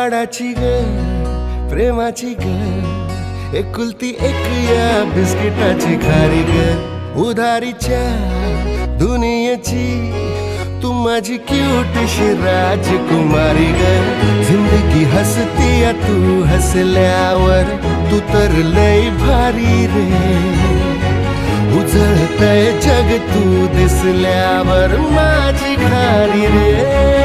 लाडाची ग प्रेमाची ग एकुलती एक या बिस्किटाची खारी ग उधारीच्या दुनियेची तू माझी क्यूटशी राजकुमारी ग जिंदगी हसती या तू हसल्यावर तू तर लय भारी रे उजळतय जग तू दिसल्यावर माझी खारी रे